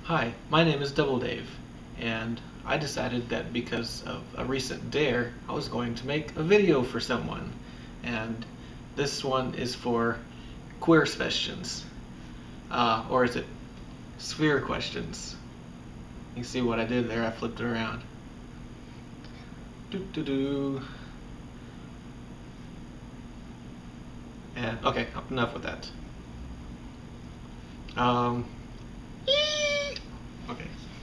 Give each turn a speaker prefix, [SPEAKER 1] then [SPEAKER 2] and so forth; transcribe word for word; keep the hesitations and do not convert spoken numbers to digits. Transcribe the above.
[SPEAKER 1] Hi, my name is Doubledave, and I decided that because of a recent dare, I was going to make a video for someone. And this one is for queer sphestions. Uh, or is it sphere questions? You see what I did there? I flipped it around. Doo doo doo. And okay, enough with that. Um, okay.